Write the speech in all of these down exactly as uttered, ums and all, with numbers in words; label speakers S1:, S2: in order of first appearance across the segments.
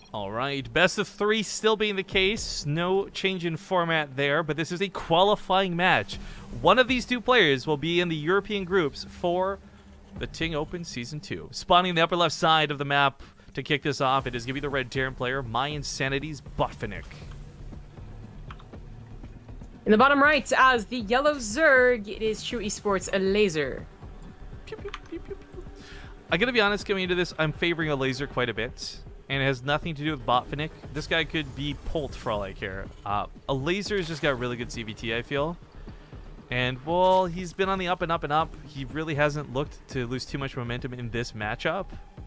S1: All right, best of three still being the case. No change in format there, but this is a qualifying match. One of these two players will be in the European groups for the Ting Open Season two. Spawning the upper left side of the map to kick this off, it is going to be the red Terran player, My Insanity's Botvinnik.
S2: In the bottom right, as the yellow Zerg, it is True Esports a laser.
S1: Pew, pew, pew, pew, pew. I'm going to be honest, coming into this, I'm favoring a laser quite a bit. And it has nothing to do with Botvinnik. This guy could be Polt for all I care. Uh, a laser's just got really good C V T, I feel. And, well, he's been on the up and up and up. He really hasn't looked to lose too much momentum in this matchup.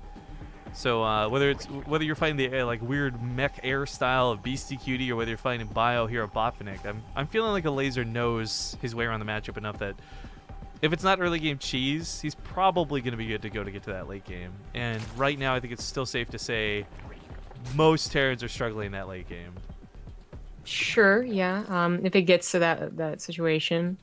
S1: So, uh, whether it's whether you're fighting the uh, like weird mech air style of Beastie Cutie or whether you're fighting Bio Hero Botvinnik, I'm, I'm feeling like a laser knows his way around the matchup enough that if it's not early game cheese, he's probably going to be good to go to get to that late game. And right now, I think it's still safe to say most Terrans are struggling in that late game.
S2: Sure, yeah. Um, if it gets to that that situation,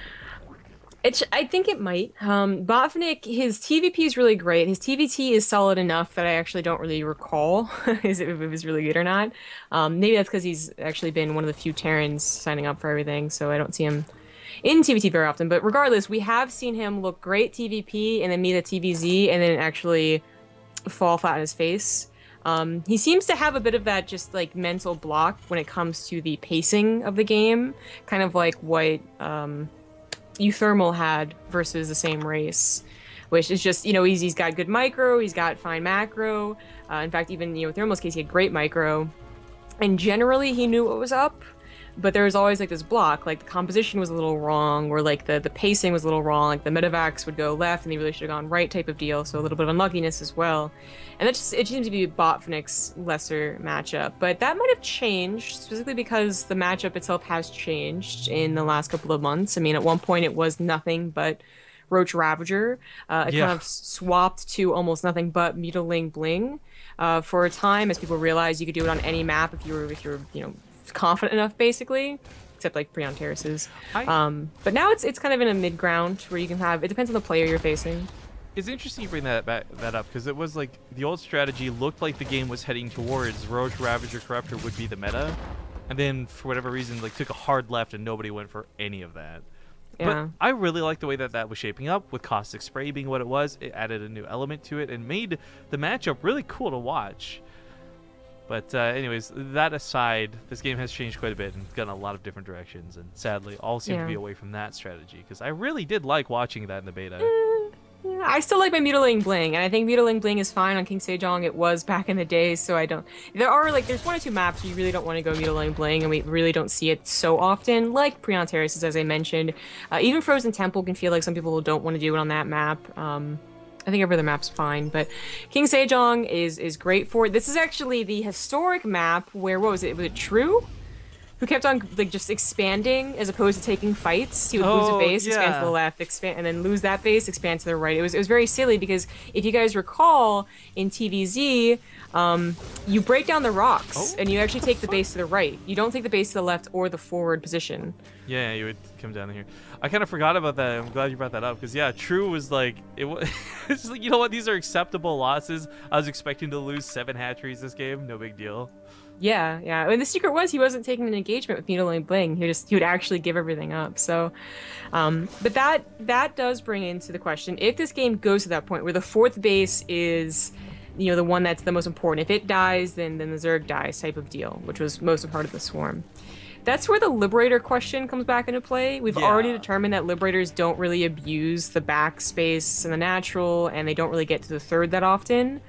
S2: it's. I think it might. Um, Botvinnik, his T V P is really great. His T V T is solid enough that I actually don't really recall if it was really good or not. Um, maybe that's because he's actually been one of the few Terrans signing up for everything, so I don't see him in T V T very often. But regardless, we have seen him look great T V P and then meet a T V Z and then actually fall flat on his face. Um, he seems to have a bit of that just like mental block when it comes to the pacing of the game, kind of like what um, Euthermal had versus the same race, which is just, you know, he's, he's got good micro, he's got fine macro. Uh, in fact, even, you know, Thermal's case, he had great micro. And generally, he knew what was up. But there was always like this block, like the composition was a little wrong, or like the, the pacing was a little wrong, like the medevacs would go left and they really should have gone right type of deal, so a little bit of unluckiness as well. And that just, it seems to be Botvinnik's lesser matchup. But that might have changed, specifically because the matchup itself has changed in the last couple of months. I mean, at one point it was nothing but Roach Ravager. Uh, it
S1: yeah.
S2: kind of swapped to almost nothing but Mutaling Bling uh, for a time, as people realized you could do it on any map if you were, if you're, you know, confident enough, basically, except like Preon Terraces. I... Um, but now it's it's kind of in a mid ground where you can have. It depends on the player you're facing.
S1: It's interesting you bring that back, that up because it was like the old strategy looked like the game was heading towards Roach Ravager Corruptor would be the meta, and then for whatever reason like took a hard left and nobody went for any of that.
S2: Yeah.
S1: But I really like the way that that was shaping up with Caustic Spray being what it was. It added a new element to it and made the matchup really cool to watch. But uh, anyways, that aside, this game has changed quite a bit and gone a lot of different directions. And sadly, all seem
S2: yeah.
S1: to be away from that strategy because I really did like watching that in the beta.
S2: Mm, yeah, I still like my Mutaling Bling, and I think Mutaling Bling is fine on King Sejong. It was back in the day, so I don't... There are, like, there's one or two maps where you really don't want to go Mutaling Bling, and we really don't see it so often, like Preon Terraces, as I mentioned. Uh, even Frozen Temple can feel like some people don't want to do it on that map. Um... I think every other map's fine, but King Sejong is is great for it. This is actually the historic map where, what was it, was it True? Who kept on like just expanding as opposed to taking fights. He would lose
S1: Oh,
S2: a base,
S1: yeah.
S2: expand to the left, expand, and then lose that base, expand to the right. It was it was very silly because if you guys recall in T V Z, um, you break down the rocks
S1: Oh.
S2: and you actually take the base to the right. You don't take the base to the left or the forward position.
S1: Yeah, you would come down here. I kind of forgot about that. I'm glad you brought that up because yeah, True was like it was. It's like, you know what? These are acceptable losses. I was expecting to lose seven hatcheries this game. No big deal.
S2: Yeah, yeah. And the secret was he wasn't taking an engagement with Mutaling Bling. He just he would actually give everything up. So, um, but that that does bring into the question if this game goes to that point where the fourth base is, you know, the one that's the most important. If it dies, then then the Zerg dies type of deal, which was most of part of the Swarm. That's where the Liberator question comes back into play. We've
S1: Yeah.
S2: already determined that Liberators don't really abuse the backspace and the natural, and they don't really get to the third that often.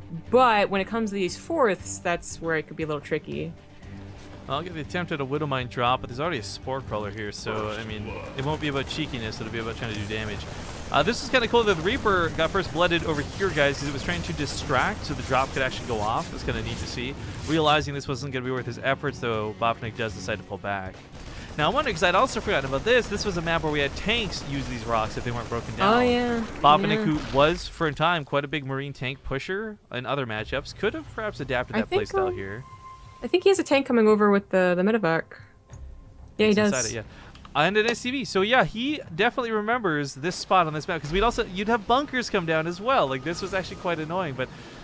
S2: But when it comes to these fourths, that's where it could be a little tricky.
S1: I'll get the attempt at a Widowmine drop, but there's already a Spore Crawler here, so, I mean, it won't be about cheekiness, it'll be about trying to do damage. Uh, this is kind of cool that the Reaper got first blooded over here, guys, because it was trying to distract so the drop could actually go off. That's kind of neat to see. Realizing this wasn't going to be worth his efforts, though, Botvinnik does decide to pull back. Now, I wonder, because I'd also forgotten about this, this was a map where we had tanks use these rocks if they weren't broken down.
S2: Oh, yeah.
S1: Botvinnik,
S2: yeah.
S1: who was, for a time, quite a big Marine tank pusher in other matchups, could have perhaps adapted
S2: I
S1: that
S2: think,
S1: playstyle
S2: um,
S1: here.
S2: I think he has a tank coming over with the, the medevac. Yeah, he
S1: It's
S2: does.
S1: inside it, yeah. And an S C V. So yeah, he definitely remembers this spot on this map because we'd also you'd have bunkers come down as well. Like this was actually quite annoying, but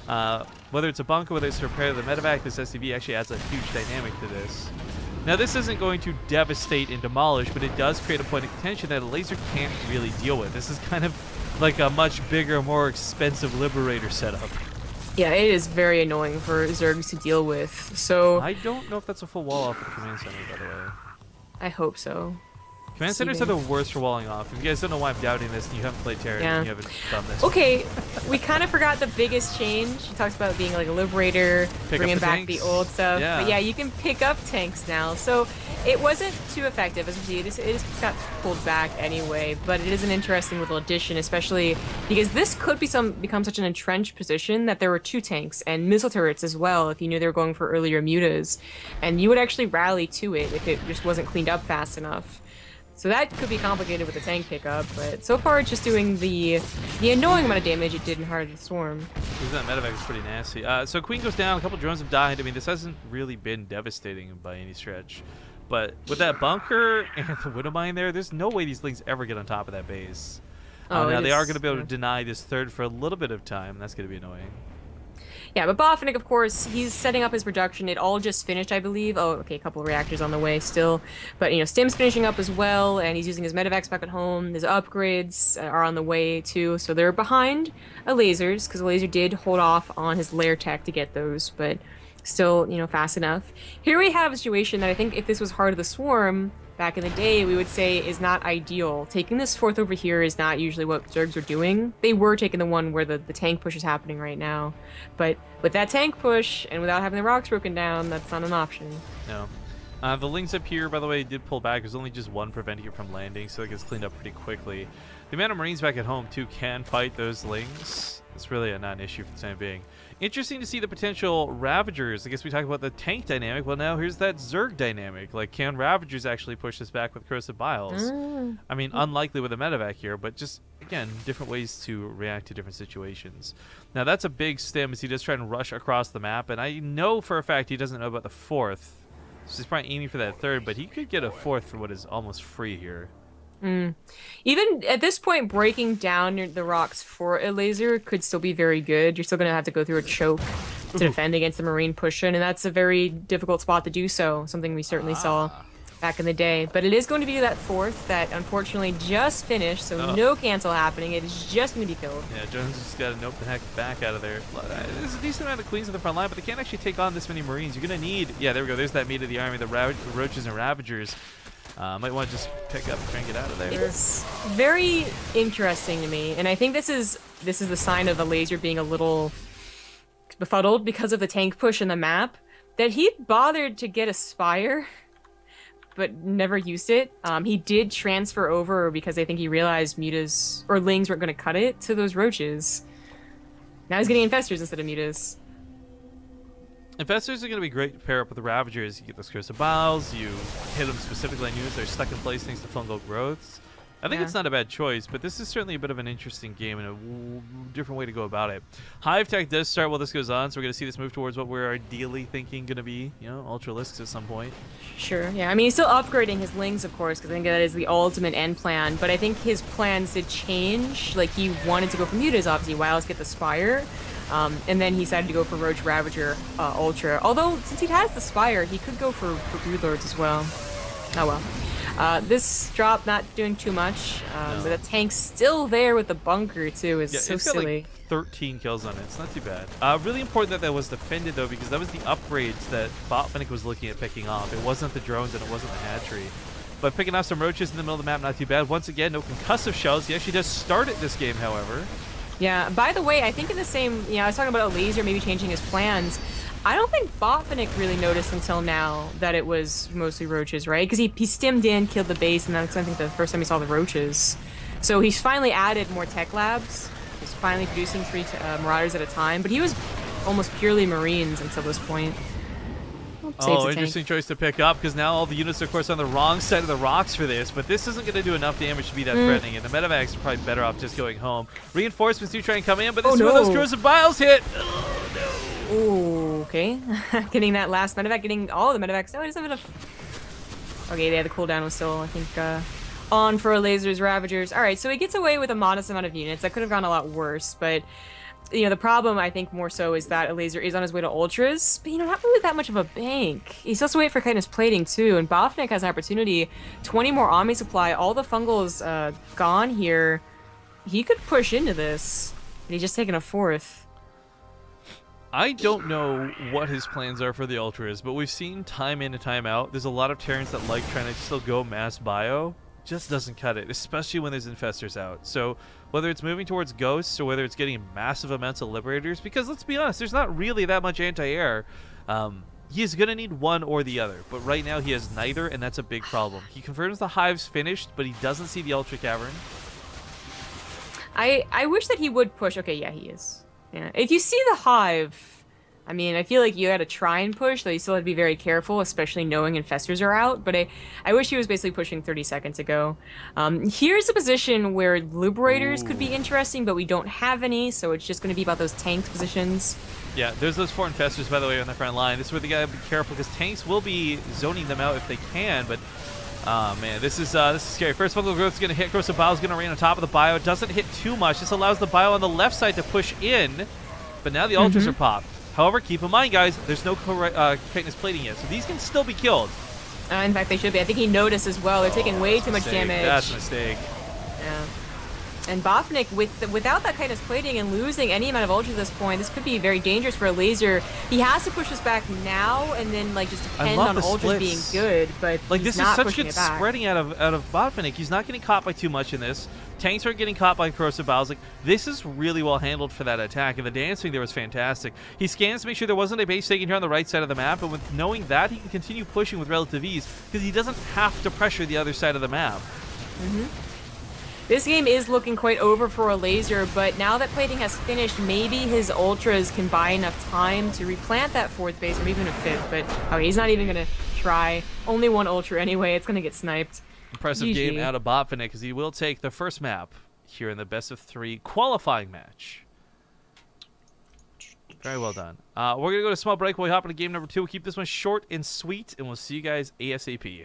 S1: Uh, whether it's a bunker, whether it's to repair the medevac, this S C V actually adds a huge dynamic to this. Now, this isn't going to devastate and demolish, but it does create a point of contention that a laser can't really deal with. This is kind of like a much bigger, more expensive Liberator setup.
S2: Yeah, it is very annoying for Zergs to deal with. So
S1: I don't know if that's a full wall off of the command center, by the way.
S2: I hope so.
S1: Command centers are the worst for walling off. If you guys don't know why I'm doubting this, and you haven't played Terran,
S2: Yeah.
S1: and you haven't done this.
S2: Okay, we kind of forgot the biggest change. He talks about being like a Liberator,
S1: Pick up
S2: bringing
S1: the
S2: back
S1: tanks.
S2: the old stuff.
S1: Yeah.
S2: But yeah, you can pick up tanks now. So it wasn't too effective, as we see. It just, it just got pulled back anyway. But it is an interesting little addition, especially because this could be some become such an entrenched position that there were two tanks and missile turrets as well. If you knew they were going for earlier mutas, and you would actually rally to it if it just wasn't cleaned up fast enough. So that could be complicated with the tank pickup, but so far it's just doing the the annoying amount of damage it did in Heart of the Swarm.
S1: That medevac is pretty nasty. Uh, so Queen goes down, a couple drones have died. I mean, this hasn't really been devastating by any stretch. But with that bunker and the Widow Mine there, there's no way these Lings ever get on top of that base. Uh,
S2: Oh,
S1: now,
S2: it
S1: they are
S2: is-
S1: going to be able to
S2: yeah.
S1: deny this third for a little bit of time. That's going to be annoying.
S2: Yeah, but Botvinnik, of course, he's setting up his production. It all just finished, I believe. Oh, okay, a couple of reactors on the way still. But, you know, Stim's finishing up as well, and he's using his medevacs back at home. His upgrades are on the way, too. So they're behind a lasers, because the laser did hold off on his lair tech to get those, but still, you know, fast enough. Here we have a situation that I think if this was Heart of the Swarm back in the day, we would say is not ideal. Taking this fourth over here is not usually what Zergs are doing. They were taking the one where the, the tank push is happening right now. But with that tank push, and without having the rocks broken down, that's not an option.
S1: No. Uh, the Lings up here, by the way, did pull back. There's only just one preventing it from landing, so it gets cleaned up pretty quickly. The amount of Marines back at home, too, can fight those Lings. It's really a, not an issue for the time being. Interesting to see the potential Ravagers. I guess we talked about the tank dynamic. Well, now here's that Zerg dynamic. Like, can Ravagers actually push this back with Corrosive Biles?
S2: Mm.
S1: I mean, unlikely with a medevac here, but just, again, different ways to react to different situations. Now, that's a big stim as he does try and rush across the map, and I know for a fact he doesn't know about the fourth. So he's probably aiming for that third, but he could get a fourth for what is almost free here.
S2: Mm. Even at this point, breaking down the rocks for a laser could still be very good. You're still going to have to go through a choke to defend against the Marine push-in, and that's a very difficult spot to do so, something we certainly
S1: Ah.
S2: saw back in the day. But it is going to be that fourth that unfortunately just finished, so
S1: Oh.
S2: no cancel happening. It is just going to be killed.
S1: Yeah, Jones just got to nope the heck back out of there. There's a decent amount of Queens in the front line, but they can't actually take on this many Marines. You're going to need... Yeah, there we go. There's that meat of the army, the Ra Roaches and Ravagers. Uh, might want to just pick up and try and get out of there.
S2: It's very interesting to me, and I think this is this is the sign of the laser being a little befuddled because of the tank push in the map, that he bothered to get a Spire, but never used it. Um, he did transfer over because I think he realized mutas or Lings weren't going to cut it to those roaches. Now he's getting infestors instead of mutas.
S1: Infestors are going to be great to pair up with the Ravagers. You get those Curse of Biles, you hit them specifically on units that are stuck in place thanks to fungal growths. I think
S2: Yeah.
S1: it's not a bad choice, but this is certainly a bit of an interesting game and a w different way to go about it. Hive Tech does start while this goes on, so we're going to see this move towards what we're ideally thinking going to be, you know, Ultralisks at some point.
S2: Sure, yeah. I mean, he's still upgrading his Lings, of course, because I think that is the ultimate end plan. But I think his plans did change. Like, he wanted to go for Mutas, obviously, while let's get the Spire. Um, and then he decided to go for Roach Ravager uh, Ultra. Although, since he has the Spire, he could go for, for Broodlords as well. Oh well. Uh, this drop not doing too much, um,
S1: No.
S2: but the tank's still there with the bunker, too. It's
S1: Yeah,
S2: so
S1: it's got
S2: silly.
S1: like thirteen kills on it. It's not too bad. Uh, really important that that was defended, though, because that was the upgrades that Botvinnik was looking at picking off. It wasn't the drones and it wasn't the hatchery. But picking off some roaches in the middle of the map, not too bad. Once again, no concussive shells. He actually does start at this game, however.
S2: Yeah, by the way, I think in the same, you know, I was talking about a laser maybe changing his plans. I don't think Botvinnik really noticed until now that it was mostly roaches, right? Because he, he stimmed in, killed the base, and that's, I think, the first time he saw the roaches. So he's finally added more tech labs. He's finally producing three t uh, Marauders at a time, but he was almost purely Marines until this point. Oh, saves
S1: Oh,
S2: the
S1: interesting
S2: tank.
S1: choice to pick up, because now all the units are, of course, on the wrong side of the rocks for this, but this isn't going to do enough damage to be that
S2: Mm.
S1: threatening, and the medevacs are probably better off just going home. Reinforcements do try and come in, but this
S2: Oh,
S1: is where those
S2: no.
S1: corrosive biles hit.
S2: Ooh, okay. Getting that last medevac, getting all the medevacs. No, he doesn't have enough. Okay, yeah, the cooldown was still, I think, uh, on for lasers, Ravagers. All right, so he gets away with a modest amount of units. That could have gone a lot worse, but you know, the problem I think more so is that Elazer is on his way to Ultras, but you know, not really that much of a bank. He's supposed to wait for Chitinous Plating too, and Botfnik has an opportunity. twenty more Omni supply, all the Fungal's uh, gone here. He could push into this, and he's just taking a fourth.
S1: I don't know what his plans are for the Ultras, but we've seen time in and time out, there's a lot of Terrans that like trying to still go mass bio. Just doesn't cut it, especially when there's Infestors out. So whether it's moving towards Ghosts or whether it's getting massive amounts of Liberators, because let's be honest, there's not really that much anti-air. Um, he's going to need one or the other, but right now he has neither, and that's a big problem. He confirms the Hive's finished, but he doesn't see the Ultra Cavern.
S2: I, I wish that he would push. Okay, yeah, he is. Yeah. If you see the Hive, I mean, I feel like you had to try and push, though you still had to be very careful, especially knowing Infestors are out. But I, I wish he was basically pushing thirty seconds ago. Um, here's a position where Liberators Ooh. could be interesting, but we don't have any, so it's just going to be about those tanked positions.
S1: Yeah, there's those four Infestors, by the way, on the front line. This is where they got to be careful, because tanks will be zoning them out if they can, but... Oh man, this is uh, this is scary. First Fungal Growth is going to hit. Corrosive Bile is going to rain on top of the bio. It doesn't hit too much. This allows the bio on the left side to push in, but now the mm-hmm. Ultras are popped. However, keep in mind, guys, there's no uh, Chitinous Plating yet, so these can still be killed.
S2: Uh, in fact, they should be. I think he noticed as well. They're oh, taking way too much
S1: mistake.
S2: damage.
S1: That's a mistake.
S2: Yeah. And Botfnik, with the, without that Chitinous Plating and losing any amount of Ultra at this point, this could be very dangerous for a Laser. He has to push this back now and then like just depend on Ultras being good, but
S1: like
S2: he's
S1: this
S2: not
S1: is such good
S2: back.
S1: spreading out of out of Botfnik. He's not getting caught by too much in this. Tanks aren't getting caught by Corrosive Biles. Like, this is really well handled for that attack, and the dancing there was fantastic. He scans to make sure there wasn't a base taken here on the right side of the map, and with knowing that, he can continue pushing with relative ease, because he doesn't have to pressure the other side of the map.
S2: Mm-hmm. This game is looking quite over for a Laser, but now that plating has finished, maybe his Ultras can buy enough time to replant that fourth base, or even a fifth, but oh, he's not even going to try. Only one Ultra anyway, it's going to get sniped.
S1: Impressive
S2: G G.
S1: game out of Botfnik, because he will take the first map here in the best of three qualifying match. Very well done. Uh, we're going to go to a small break while we hop into game number two. We'll keep this one short and sweet, and we'll see you guys ASAP.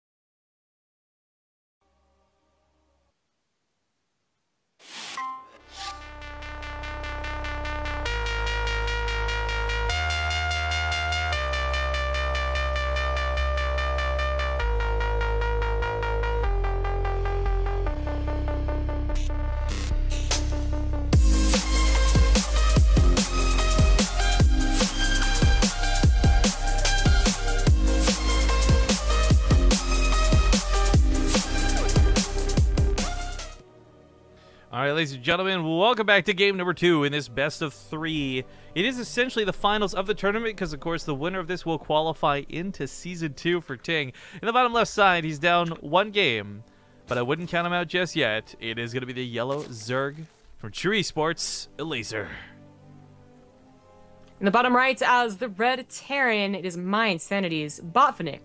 S1: All right, ladies and gentlemen, welcome back to game number two in this best of three. It is essentially the finals of the tournament because, of course, the winner of this will qualify into Season two for Ting. In the bottom left side, he's down one game, but I wouldn't count him out just yet. It is going to be the yellow Zerg from True Esports, Elazer.
S2: In the bottom right, as the red Terran, it is my Insanity's Botfnik.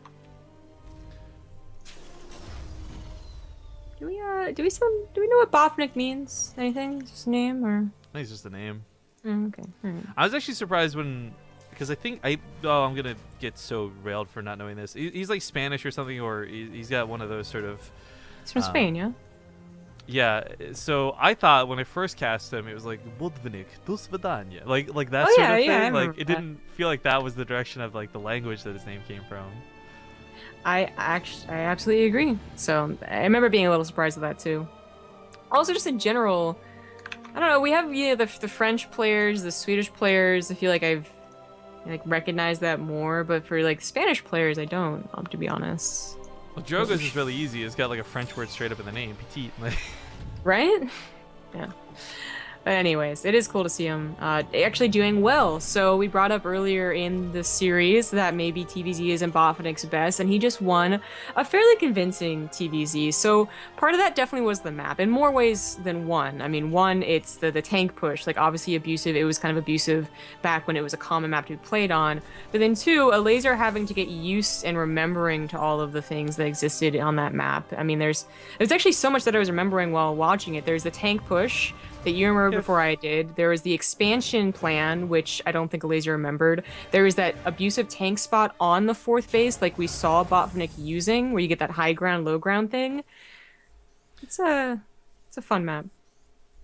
S2: Do we uh do we still do we know what Botfnik means? Anything? Just a name or?
S1: I think it's just a name.
S2: Mm, okay. Right.
S1: I was actually surprised when, because I think I oh I'm gonna get so railed for not knowing this. He, he's like Spanish or something, or he, he's got one of those sort of.
S2: He's from um, Spain, yeah.
S1: Yeah, so I thought when I first cast him, it was like Budvnik, dos Vidania, like like that
S2: oh,
S1: sort
S2: yeah,
S1: of thing.
S2: Yeah,
S1: like it
S2: that.
S1: didn't feel like that was the direction of like the language that his name came from.
S2: I actually, I absolutely agree. So I remember being a little surprised at that too. Also, just in general, I don't know. We have you know, the the French players, the Swedish players. I feel like I've like recognized that more, but for like Spanish players, I don't. Um, to be honest.
S1: Well, Drogoz is really easy. It's got like a French word straight up in the name, petite.
S2: Right? Yeah. But anyways, it is cool to see him uh, actually doing well. So we brought up earlier in the series that maybe T V Z isn't Botfnik's best, and he just won a fairly convincing T V Z. So part of that definitely was the map, in more ways than one. I mean, one, it's the, the tank push, like obviously abusive. It was kind of abusive back when it was a common map to be played on. But then two, a Laser having to get used and remembering to all of the things that existed on that map. I mean, there's there's actually so much that I was remembering while watching it. There's the tank push that you remember before I did. There was the expansion plan, which I don't think Elazer remembered. There was that abusive tank spot on the fourth base, like we saw Botfnik using, where you get that high ground, low ground thing. It's a, it's a fun map.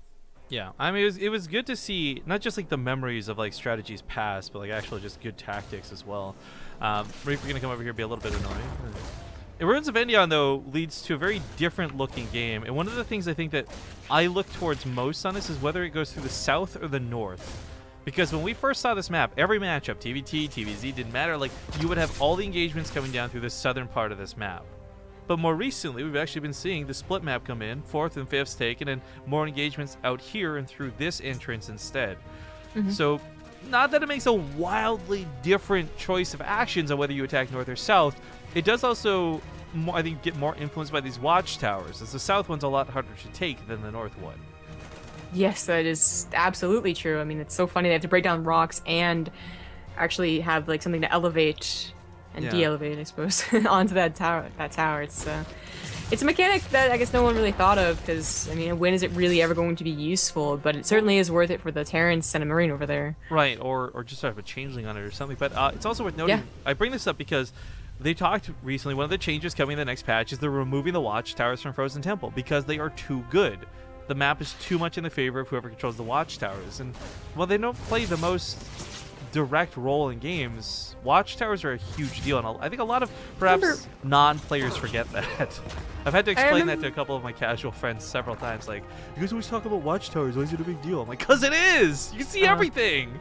S1: Yeah, I mean, it was, it was good to see not just like the memories of like strategies past, but like actually just good tactics as well. Um, Reaper gonna come over here and be a little bit annoying. And Ruins of Endion, though, leads to a very different looking game. And one of the things I think that I look towards most on this is whether it goes through the south or the north. Because when we first saw this map, every matchup, T V T, T V Z, didn't matter. Like, you would have all the engagements coming down through the southern part of this map. But more recently, we've actually been seeing the split map come in, fourth and fifth's taken, and more engagements out here and through this entrance instead. Mm-hmm. So, not that it makes a wildly different choice of actions on whether you attack north or south, it does also, more, I think, get more influenced by these watchtowers, as the south one's a lot harder to take than the north one.
S2: Yes, that is absolutely true. I mean, it's so funny they have to break down rocks and actually have like something to elevate and yeah. de-elevate, I suppose, onto that tower. That tower. It's uh, it's a mechanic that I guess no one really thought of because I mean, when is it really ever going to be useful? But it certainly is worth it for the Terrans and a Marine over there.
S1: Right, or or just have a changeling on it or something. But uh, it's also worth noting. Yeah. I bring this up because they talked recently. One of the changes coming in the next patch is they're removing the watchtowers from Frozen Temple because they are too good. The map is too much in the favor of whoever controls the watchtowers, and while they don't play the most direct role in games, watchtowers are a huge deal, and I think a lot of perhaps non-players forget that. I've had to explain that to a couple of my casual friends several times, like, you guys always talk about watchtowers, why is it a big deal? I'm like, cause it is! You can see uh, everything!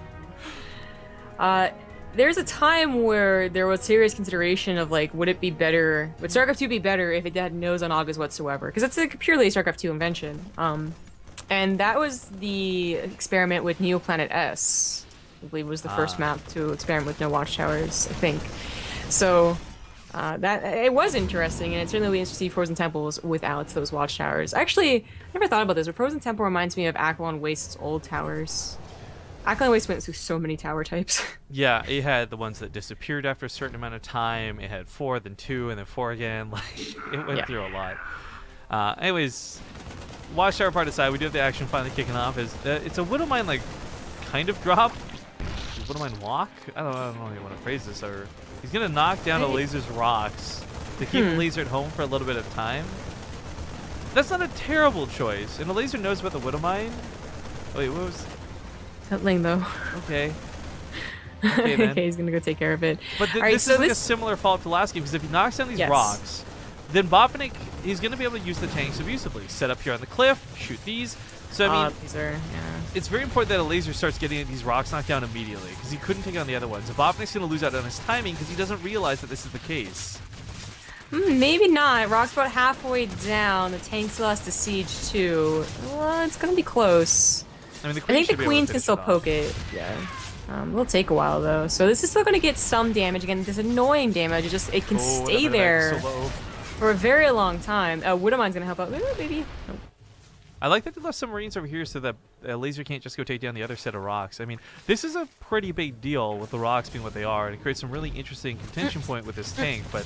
S2: Uh, there's a time where there was serious consideration of, like, would it be better, would StarCraft two be better if it had no Xanagas whatsoever? Because it's a purely StarCraft two invention. Um, and that was the experiment with Neoplanet S. I believe was the first ah. map to experiment with no watchtowers, I think. So uh, that it was interesting, and it certainly be interesting to see Frozen Temples without those watchtowers. Actually, I never thought about this, but Frozen Temple reminds me of Acheron Waste's old towers. Acheron Waste went through so many tower types.
S1: Yeah, it had the ones that disappeared after a certain amount of time. It had four, then two, and then four again. Like, it went yeah. through a lot. Uh, anyways, watchtower part aside, we do have the action finally kicking off. Is uh, it's a Widowmine like kind of drop. Widowmine walk? I don't, I don't know how you want to phrase this. Or he's gonna knock down a Laser's rocks to keep hmm. Laser at home for a little bit of time. That's not a terrible choice. And the Laser knows about the Widowmine. Wait, what was?
S2: Something though.
S1: Okay. Okay, then.
S2: Okay, he's gonna go take care of it.
S1: But th
S2: right,
S1: this
S2: so
S1: is like
S2: this...
S1: a similar fault to last game, because if he knocks down these
S2: yes.
S1: rocks, then Botvinnik, he's gonna be able to use the tanks abusively. Set up here on the cliff, shoot these. So I mean,
S2: uh, these are, yeah.
S1: it's very important that a Laser starts getting these rocks knocked down immediately, because he couldn't take on the other ones. And Botvinnik's gonna lose out on his timing because he doesn't realize that this is the case.
S2: Mm, maybe not. Rock's about halfway down. The tank still has to siege too. Well, it's gonna be close. I mean, the queen I think the queen can still poke it. Yeah. Um, it'll take a while though. So this is still gonna get some damage again. This annoying damage. It just it can oh, stay there so for a very long time. Uh, Widowmine's gonna help out. Ooh, maybe. Oh.
S1: I like that they left some Marines over here so that a Laser can't just go take down the other set of rocks. I mean, this is a pretty big deal with the rocks being what they are, and it creates some really interesting contention point with this tank. But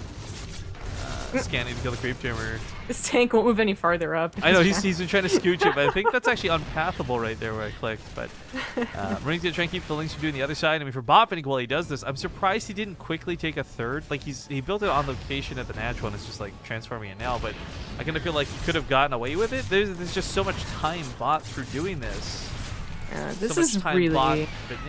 S1: uh, scanning to kill the creep tumor.
S2: This tank won't move any farther up.
S1: I know, he's, he's been trying to scooch it, but I think that's actually unpathable right there where I clicked. But uh, Marine's going to try and keep the links from doing the other side. I mean, for Botvinnik, while he does this, I'm surprised he didn't quickly take a third. Like, he's he built it on location at the natural, and it's just, like, transforming it now. But I kind of feel like he could have gotten away with it. There's, there's just so much time bought through doing this.
S2: Yeah, this
S1: so
S2: is
S1: much time
S2: really...
S1: bought,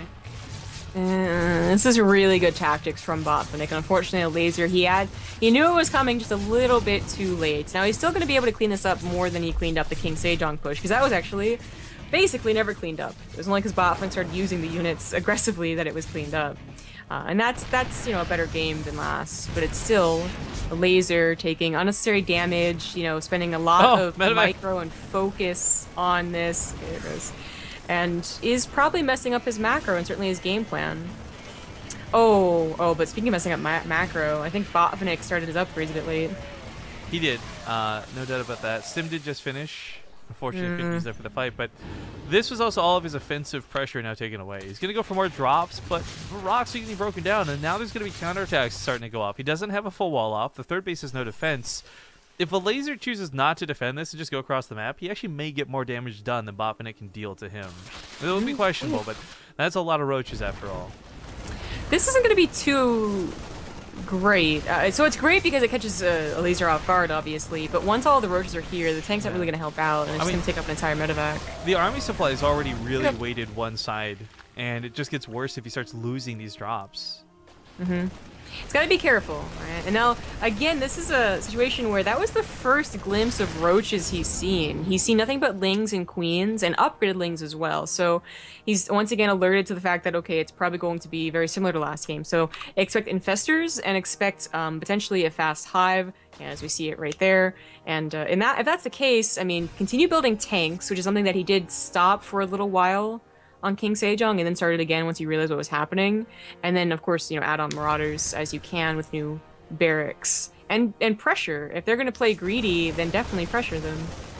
S2: Uh, this is really good tactics from Botvinnik, and unfortunately a Laser, he had, he knew it was coming just a little bit too late. Now he's still going to be able to clean this up more than he cleaned up the King Sejong push, because that was actually basically never cleaned up. It was only because Botvinnik started using the units aggressively that it was cleaned up. Uh, and that's, that's, you know, a better game than last, but it's still a Laser taking unnecessary damage, you know, spending a lot
S1: oh,
S2: of micro and focus on this. Here it is. And is probably messing up his macro and certainly his game plan. Oh, oh, but speaking of messing up ma macro, I think Botvinnik started his upgrades a bit late.
S1: He did, uh, no doubt about that. Sim did just finish. Unfortunately, mm. couldn't use that for the fight, but this was also all of his offensive pressure now taken away. He's going to go for more drops, but rocks are getting broken down, and now there's going to be counterattacks starting to go off. He doesn't have a full wall off. The third base has no defense. If a Laser chooses not to defend this and just go across the map, he actually may get more damage done than Botvinnik can deal to him. It would be questionable, but that's a lot of roaches after all.
S2: This isn't going to be too great. Uh, so it's great because it catches uh, a laser off guard, obviously. But once all the roaches are here, the tank's not really going to help out, and it's
S1: I
S2: just
S1: mean,
S2: going to take up an entire medevac.
S1: The army supply is already really
S2: Yep.
S1: weighted one side, and it just gets worse if he starts losing these drops.
S2: Mm-hmm. It's got to be careful, right? And now, again, this is a situation where that was the first glimpse of roaches he's seen. He's seen nothing but lings and queens, and upgraded lings as well. So he's once again alerted to the fact that, okay, it's probably going to be very similar to last game. So expect infestors and expect um, potentially a fast hive, as we see it right there. And uh, in that, if that's the case, I mean, continue building tanks, which is something that he did stop for a little while on King Sejong, and then started again once he realized what was happening. And then, of course, you know, add on Marauders as you can with new barracks. And and pressure. If they're going to play greedy, then definitely pressure them.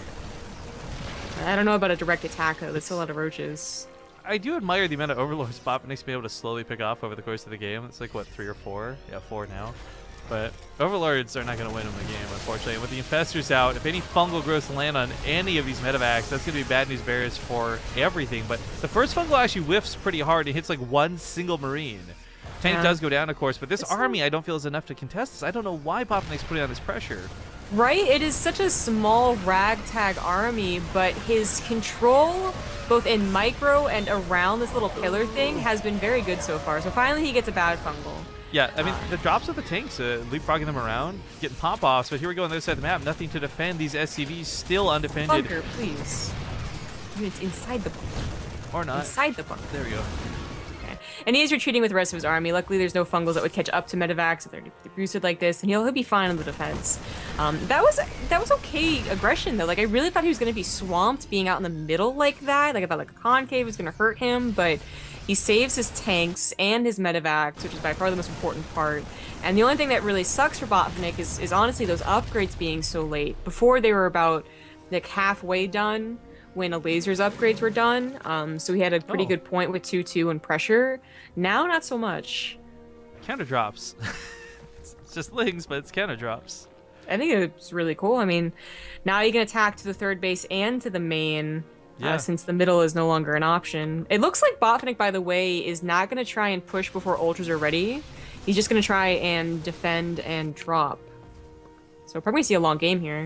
S2: I don't know about a direct attack, though. There's still a lot of roaches.
S1: I do admire the amount of Overlords Botvinnik's been able to slowly pick off over the course of the game. It's like, what, three or four? Yeah, four now. But Overlords are not going to win him the game, unfortunately. And with the Infestors out, if any fungal growths land on any of these medevacs, that's going to be bad news bears for everything. But the first fungal actually whiffs pretty hard. It hits like one single Marine. Tank
S2: Yeah.
S1: does go down, of course, but this
S2: It's
S1: army I don't feel is enough to contest this. I don't know why Botvinnik's putting on this pressure.
S2: Right? It is such a small ragtag army, but his control, both in micro and around this little pillar thing, has been very good so far. So finally he gets a bad fungal.
S1: Yeah, I mean, the drops of the tanks, uh, leapfrogging them around, getting pop-offs, but here we go on the other side of the map. Nothing to defend. These S C Vs still undefended.
S2: Bunker, please. Dude, it's inside the bunker.
S1: Or not.
S2: Inside the bunker.
S1: There we go.
S2: Okay. And he is retreating with the rest of his army. Luckily, there's no fungals that would catch up to medevacs if they're boosted like this, and he'll, he'll be fine on the defense. Um, that was that was okay aggression, though. Like, I really thought he was going to be swamped being out in the middle like that. Like, I thought like a concave was going to hurt him, but he saves his tanks and his medevacs, which is by far the most important part. And the only thing that really sucks for Botvinnik is, is honestly those upgrades being so late. Before, they were about like halfway done when a laser's upgrades were done. Um, so he had a pretty
S1: Oh.
S2: good point with two two and pressure. Now, not so much.
S1: Counter drops. It's just lings, but it's counter drops.
S2: I think it's really cool. I mean, now you can attack to the third base and to the main.
S1: Yeah.
S2: Uh, since the middle is no longer an option. It looks like Botvinnik, by the way, is not going to try and push before ultras are ready. He's just going to try and defend and drop. So we're probably going to see a long game here.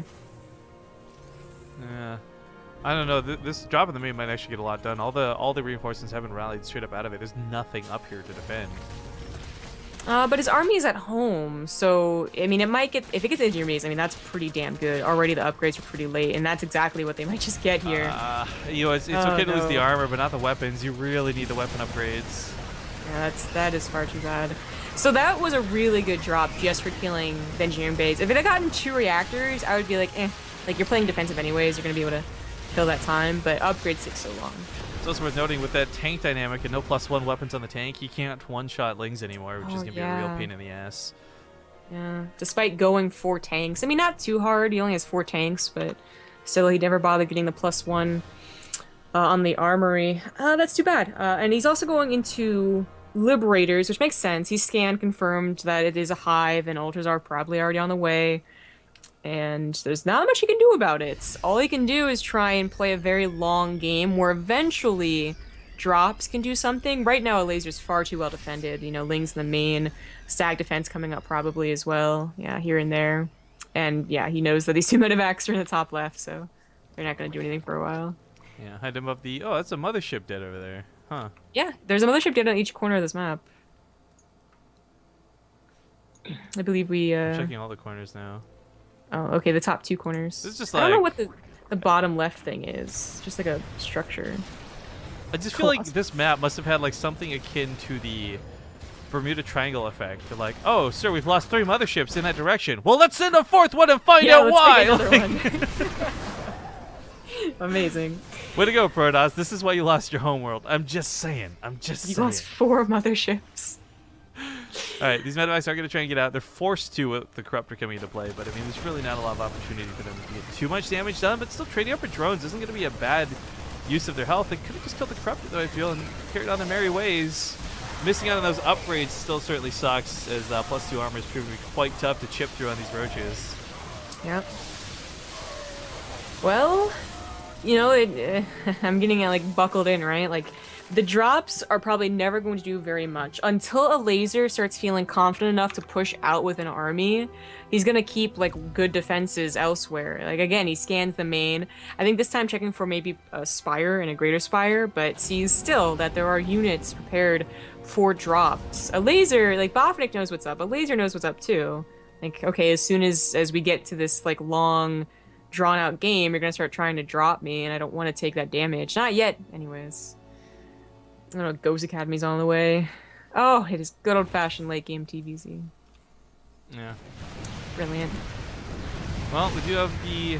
S1: Yeah. I don't know. Th this drop in the main might actually get a lot done. All the all the reinforcements haven't rallied straight up out of it. There's nothing up here to defend.
S2: Uh, but his army is at home, so, I mean, it might get, if it gets engineer base, I mean, that's pretty damn good. Already the upgrades are pretty late, and that's exactly what they might just get here.
S1: Uh, you know, it's, it's
S2: Oh,
S1: okay to lose the
S2: no.
S1: armor, but not the weapons. You really need the weapon upgrades.
S2: Yeah, that's, that is far too bad. So that was a really good drop just for killing the engineering base. If it had gotten two reactors, I would be like, eh. Like, you're playing defensive anyways, you're going to be able to kill that time, but upgrades take so long.
S1: It's also worth noting with that tank dynamic and no plus one weapons on the tank, he can't one-shot lings anymore, which
S2: Oh,
S1: is going to
S2: yeah.
S1: be a real pain in the ass.
S2: Yeah, despite going four tanks. I mean, not too hard, he only has four tanks, but still, he never bothered getting the plus one uh, on the armory. Uh, that's too bad. Uh, and he's also going into Liberators, which makes sense. He scanned, confirmed that it is a hive, and ultras are probably already on the way. And there's not much he can do about it. All he can do is try and play a very long game where eventually drops can do something. Right now, a laser's far too well defended. You know, Ling's in the main, stag defense coming up probably as well. Yeah, here and there. And yeah, he knows that these two medevacs are in the top left, so they're not going to do anything for a while.
S1: Yeah, hide him up the... Oh, that's a mothership dead over there. Huh.
S2: Yeah, there's a mothership dead on each corner of this map. I believe we... Uh...
S1: Checking all the corners now.
S2: Oh, okay, the top two corners.
S1: This is just
S2: I don't know
S1: like-
S2: what the, the bottom left thing is. Just like a structure.
S1: I just feel like
S2: Colossus.
S1: this map must have had like something akin to the Bermuda Triangle effect. They're like, oh, sir, we've lost three motherships in that direction. Well, let's send a fourth one and find
S2: Yeah,
S1: out
S2: let's
S1: why.
S2: pick another one. Amazing.
S1: Way to go, Protoss. This is why you lost your homeworld. I'm just saying. I'm just
S2: You
S1: saying.
S2: lost four motherships.
S1: All right, these medevacs are going to try and get out. They're forced to with the Corruptor coming into play, but I mean, there's really not a lot of opportunity for them to get too much damage done, but still trading up for drones isn't going to be a bad use of their health. They could have just killed the Corruptor, though, I feel, and carried on their merry ways. Missing out on those upgrades still certainly sucks, as uh, plus two armor is proving to be quite tough to chip through on these roaches.
S2: Yep. Well, you know, it, uh, I'm getting uh, like buckled in, right? Like, The drops are probably never going to do very much until a laser starts feeling confident enough to push out with an army. He's gonna keep like good defenses elsewhere. Like again, he scans the main. I think this time checking for maybe a spire and a greater spire, but sees still that there are units prepared for drops. A laser, like Botvinnik knows what's up. A laser knows what's up too. Like okay, as soon as as we get to this like long, drawn out game, you're gonna start trying to drop me, and I don't want to take that damage. Not yet, anyways. I don't know, Ghost Academy's on the way. Oh, it is good old-fashioned late-game T V Z.
S1: Yeah.
S2: Brilliant.
S1: Well, we do have the...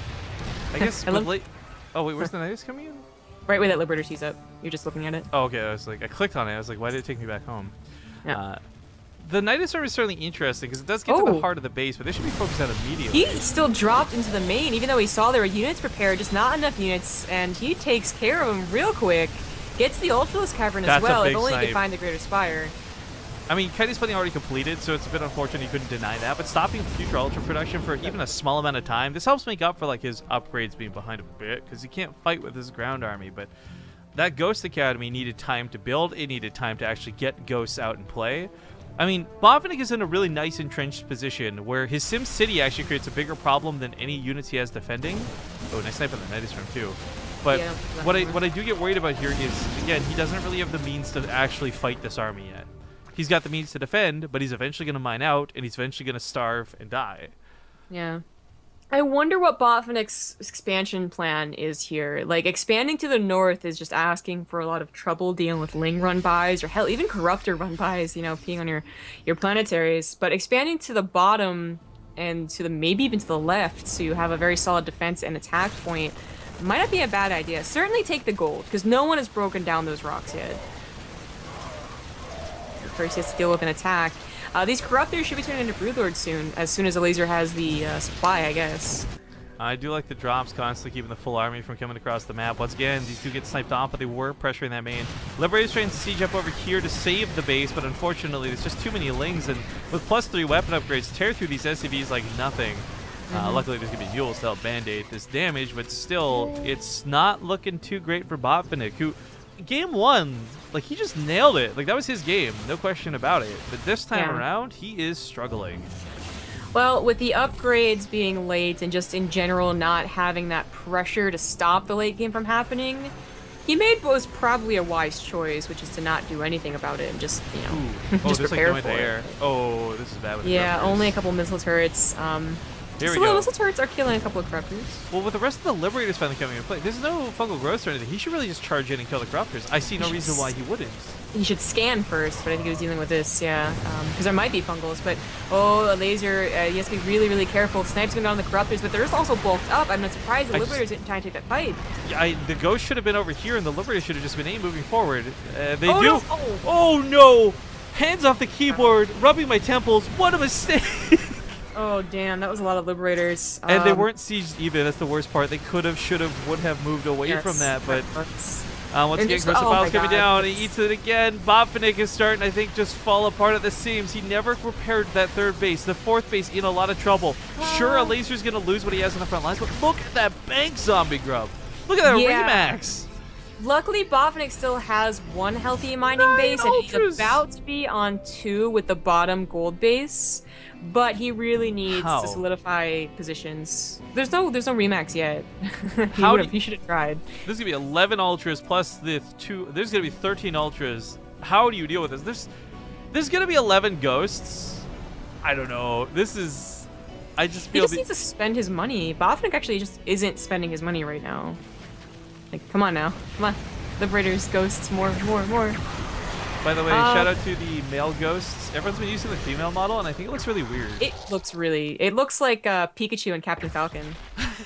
S1: I guess
S2: I
S1: with
S2: love-
S1: late... Oh, wait, where's the Nidus coming in?
S2: Right where that Liberator sees up. You're just looking at it.
S1: Oh, okay. I was like, I clicked on it. I was like, why did it take me back home?
S2: Yeah.
S1: Uh, the Nidus arm is certainly interesting because it does get to
S2: Oh.
S1: the heart of the base, but they should be focused on immediately.
S2: He still dropped into the main, even though he saw there were units prepared, just not enough units, and he takes care of them real quick. Gets the Ultralisk Cavern as
S1: That's a
S2: well, if
S1: big
S2: only he
S1: snipe.
S2: could find the Greater Spire.
S1: I mean, Kitty's plenty already completed, so it's a bit unfortunate you couldn't deny that, but stopping future Ultra production for even a small amount of time, this helps make up for like his upgrades being behind a bit, because he can't fight with his ground army, but that Ghost Academy needed time to build, it needed time to actually get Ghosts out and play. I mean, Botvinnik is in a really nice entrenched position where his Sim City actually creates a bigger problem than any units he has defending. Oh, nice snipe on the Nidus room too. But
S2: Yeah,
S1: what I what I do get worried about here is, again, he doesn't really have the means to actually fight this army yet. He's got the means to defend, but he's eventually going to mine out, and he's eventually going to starve and die.
S2: Yeah. I wonder what Botvinnik's expansion plan is here. Like, expanding to the north is just asking for a lot of trouble dealing with Ling run-bys, or hell, even Corruptor run-bys, you know, peeing on your, your planetaries. But expanding to the bottom and to the maybe even to the left, so you have a very solid defense and attack point, might not be a bad idea. Certainly take the gold, because no one has broken down those rocks yet. First, he has to deal with an attack. Uh, these Corruptors should be turning into Broodlords soon, as soon as the laser has the uh, supply, I guess.
S1: I do like the drops constantly keeping the full army from coming across the map. Once again, these two get sniped off, but they were pressuring that main. Liberator's trying to siege up over here to save the base, but unfortunately, there's just too many Lings, and with plus three weapon upgrades, tear through these S C Vs like nothing. Uh,
S2: Mm-hmm.
S1: luckily, there's going to be mules to help band-aid this damage, but still, it's not looking too great for Botvinnik, who, game one, like, he just nailed it. Like, that was his game, no question about it. But this time
S2: Yeah.
S1: around, he is struggling.
S2: Well, with the upgrades being late and just in general not having that pressure to stop the late game from happening, he made what was probably a wise choice, which is to not do anything about it and just, you know,
S1: Ooh. Oh,
S2: just
S1: this like
S2: prepare
S1: going
S2: for
S1: to
S2: it.
S1: air. Oh, this is bad with the
S2: Yeah,
S1: Corruptors.
S2: only a couple missile turrets. Um,
S1: Here we
S2: so the
S1: go.
S2: missile turrets are killing a couple of Corruptors.
S1: Well, with the rest of the Liberators finally coming into play, there's no fungal growth or anything. He should really just charge in and kill the Corruptors. I see no reason why he wouldn't.
S2: He should scan first, but I think he was dealing with this, yeah. Because there might be fungals, but oh, a laser, uh, he has to be really, really careful. Snipes going down the Corruptors, but they're also bulked up. I'm not surprised the
S1: I
S2: Liberators
S1: just-
S2: didn't try and take that fight.
S1: Yeah, I, the Ghost should have been over here, and the Liberators should have just been aimed moving forward. Uh, they
S2: Oh,
S1: do.
S2: no. Oh.
S1: Oh, no! Hands off the keyboard, rubbing my temples. What a mistake!
S2: Oh, damn, that was a lot of Liberators.
S1: And they
S2: Um,
S1: weren't sieged either. That's the worst part. They could have, should have, would have moved away
S2: yes,
S1: from that, but
S2: that's-
S1: uh, once
S2: And
S1: again,
S2: just-
S1: Crystal
S2: oh my
S1: Pile's coming
S2: God,
S1: down. He
S2: it's-
S1: eats it again. Botvinnik is starting, I think, just fall apart at the seams. He never repaired that third base. The fourth base in a lot of trouble. Sure, a laser's going to lose what he has in the front lines, but look at that bank zombie grub. Look at that
S2: Yeah.
S1: Remax.
S2: Luckily, Botvinnik still has one healthy mining
S1: Nine
S2: base, and
S1: ultras.
S2: he's about to be on two with the bottom gold base. But he really needs
S1: How?
S2: to solidify positions. There's no, there's no Remax yet. he
S1: How
S2: would've-
S1: do
S2: he should have tried.
S1: This is going to be eleven ultras plus the two. There's going to be thirteen ultras. How do you deal with this? There's, there's going to be eleven ghosts. I don't know. This is... I just
S2: He
S1: feel...
S2: just
S1: the-
S2: needs to spend his money. Botvinnik actually just isn't spending his money right now. Like, come on now. Come on. Liberators, ghosts, more, more, more.
S1: By the way,
S2: Uh,
S1: shout out to the male ghosts. Everyone's been using the female model, and I think it looks really weird.
S2: It looks really... It looks like uh, Pikachu and Captain Falcon.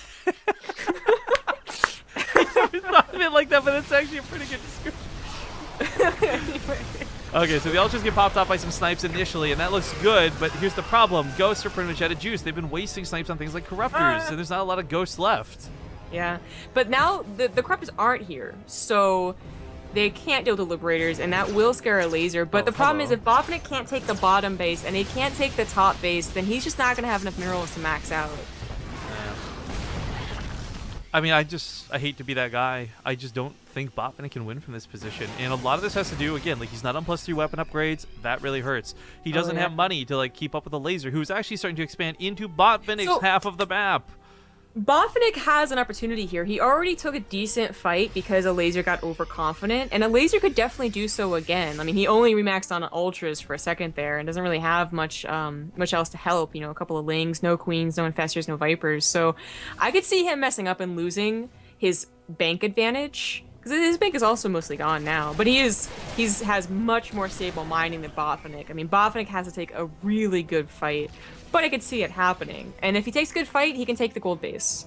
S1: I thought of it like that, but it's actually a pretty good description. Okay, so the ultras get popped off by some snipes initially, and that looks good, but here's the problem. Ghosts are pretty much out of juice. They've been wasting snipes on things like Corruptors,
S2: Ah.
S1: and there's not a lot of ghosts left.
S2: Yeah, but now the the Corruptors aren't here, so they can't deal with the Liberators, and that will scare a laser. But
S1: Oh,
S2: the problem
S1: hello.
S2: is, if Botvinnik can't take the bottom base and he can't take the top base, then he's just not going to have enough minerals to max out.
S1: I mean, I just, I hate to be that guy. I just don't think Botvinnik can win from this position. And a lot of this has to do, again, like he's not on plus three weapon upgrades. That really hurts. He doesn't
S2: oh, yeah.
S1: have money to like keep up with the laser, who's actually starting to expand into Botvinnik's
S2: so,
S1: half of the map.
S2: Botvinnik has an opportunity here. He already took a decent fight because a laser got overconfident, and a laser could definitely do so again. I mean, he only remaxed on ultras for a second there and doesn't really have much um, much else to help. You know, a couple of lings, no queens, no infestors, no vipers. So I could see him messing up and losing his bank advantage. Because his bank is also mostly gone now, but he is he's has much more stable mining than Botvinnik. I mean, Botvinnik has to take a really good fight, but I could see it happening. And if he takes a good fight, he can take the gold base.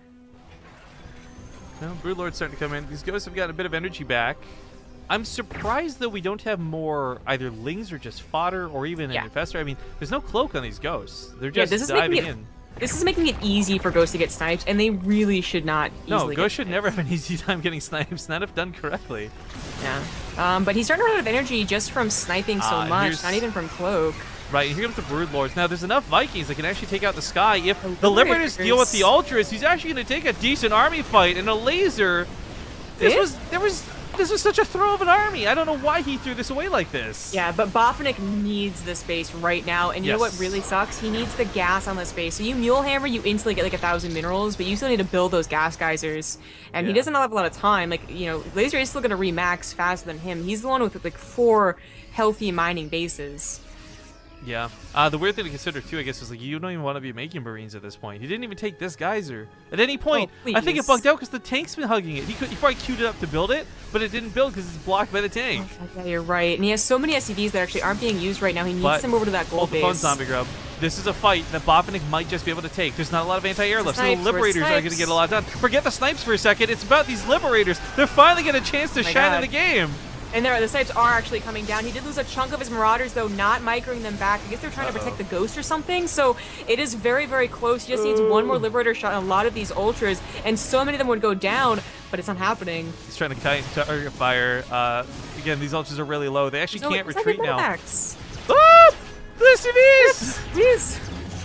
S1: Well, Broodlord's starting to come in. These ghosts have got a bit of energy back. I'm surprised that we don't have more either lings or just fodder or even
S2: yeah.
S1: an infestor. I mean, there's no cloak on these ghosts. They're
S2: Yeah,
S1: just
S2: this is
S1: diving
S2: making it,
S1: in.
S2: This is making it easy for ghosts to get sniped, and they really should not easily
S1: No, ghosts should
S2: sniped.
S1: never have an easy time getting snipes, not if done correctly.
S2: Yeah. Um, but he's starting to run out of energy just from sniping so
S1: Uh,
S2: much,
S1: here's-
S2: not even from cloak.
S1: Right, and here comes the Broodlords. Now, there's enough Vikings that can actually take out the sky. If
S2: The
S1: the Liberators
S2: Liberators.
S1: deal with the Ultras, he's actually going to take a decent army fight. And a laser, this
S2: It?
S1: was there was this was such a throw of an army. I don't know why he threw this away like this.
S2: Yeah, but Botvinnik needs this base right now, and you know what
S1: Yes.
S2: really sucks? He needs the gas on this base. So you Mule Hammer, you instantly get like a thousand minerals, but you still need to build those gas geysers, and he
S1: Yeah.
S2: doesn't have a lot of time. Like, you know, Laser is still gonna remax faster than him. He's the one with like four healthy mining bases.
S1: Yeah. Uh, the weird thing to consider too, I guess, is like you don't even want to be making Marines at this point. He didn't even take this geyser at any point.
S2: Oh,
S1: I think it
S2: please.
S1: bugged out because the tank's been hugging it. He could he probably queued it up to build it, but it didn't build because it's blocked by the tank.
S2: Yeah, you're right. And he has so many S C Vs that actually aren't being used right now. He needs
S1: But
S2: them over to that gold
S1: hold the phone,
S2: base.
S1: Zombie Grub. This is a fight that Botvinnik might just be able to take. There's not a lot of anti-air left, so the
S2: Snipes, we're
S1: Liberators are going to
S2: snipes.
S1: get a lot done. Forget the snipes for a second. It's about these Liberators. They're finally getting a chance to
S2: Oh my
S1: shine in
S2: God.
S1: the game.
S2: And there, the snipes are actually coming down. He did lose a chunk of his Marauders, though, not microing them back. I guess they're trying
S1: Uh-oh.
S2: to protect the Ghost or something. So it is very, very close. He just needs one more Liberator shot on a lot of these Ultras, and so many of them would go down, but it's not happening.
S1: He's trying to kite target fire. Uh, again, these ultras are really low. They actually
S2: So
S1: can't
S2: it's not
S1: retreat
S2: good
S1: now.
S2: medevacs.
S1: Ah! The S C Vs!
S2: Jeez.